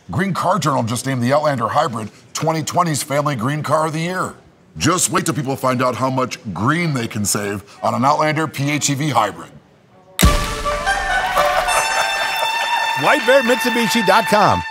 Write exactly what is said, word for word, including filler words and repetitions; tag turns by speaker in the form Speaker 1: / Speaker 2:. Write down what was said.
Speaker 1: Green Car Journal just named the Outlander Hybrid twenty twenty's Family Green Car of the Year. Just wait till people find out how much green they can save on an Outlander P H E V Hybrid.
Speaker 2: white bear mitsubishi dot com.